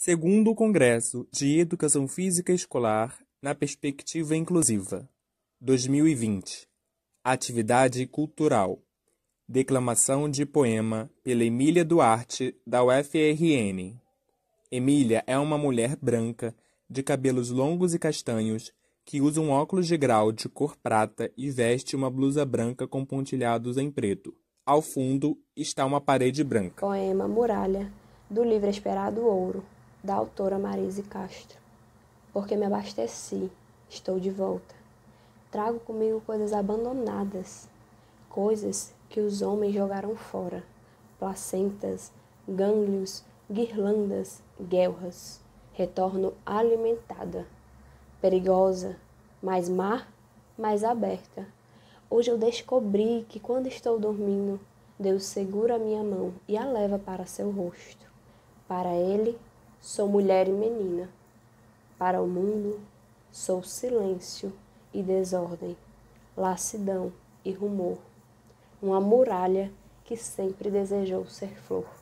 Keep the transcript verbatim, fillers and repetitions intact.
Segundo o Congresso de Educação Física Escolar na Perspectiva Inclusiva, dois mil e vinte. Atividade cultural. Declamação de poema pela Emília Duarte, da U F R N. Emília é uma mulher branca, de cabelos longos e castanhos, que usa um óculos de grau de cor prata e veste uma blusa branca com pontilhados em preto. Ao fundo está uma parede branca. Poema Muralha, do livro Esperado Ouro, da autora Marise Castro. Porque me abasteci, estou de volta. Trago comigo coisas abandonadas, coisas que os homens jogaram fora, placentas, gânglios, guirlandas, guelras. Retorno alimentada, perigosa, mais má, mais aberta. Hoje eu descobri que quando estou dormindo, Deus segura a minha mão e a leva para seu rosto. Para ele, sou mulher e menina. Para o mundo, sou silêncio e desordem, lassidão e rumor. Uma muralha que sempre desejou ser flor.